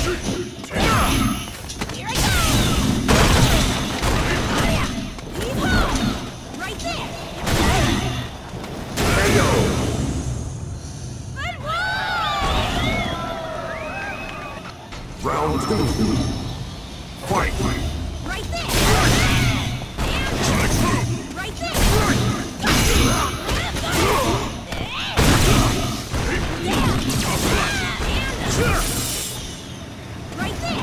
Here I go! Yeehaw! Right there! KO! Round 2. Fight! Right there! Right there! Right there!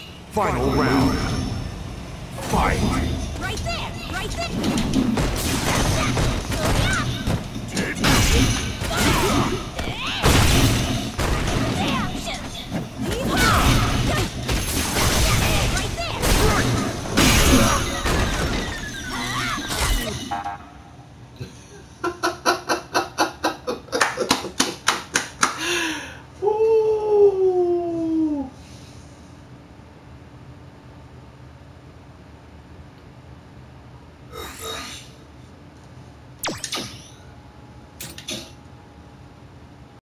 Final round. Fight! Right there! Right there!